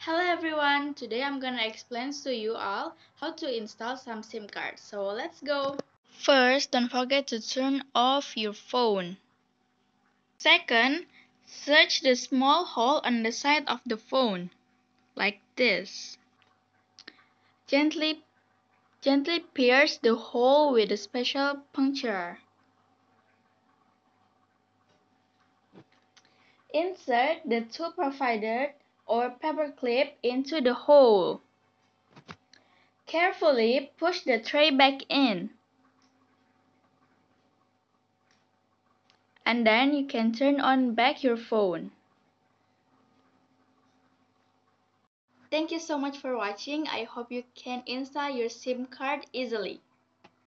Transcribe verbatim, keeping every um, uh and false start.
Hello everyone, today I'm gonna explain to you all how to install some SIM cards. So let's go. First, don't forget to turn off your phone. Second, search the small hole on the side of the phone, like this. Gently, gently pierce the hole with a special puncture. Insert the tool provided or paper clip into the hole. Carefully push the tray back in. And then you can turn on back your phone. Thank you so much for watching. I hope you can install your SIM card easily.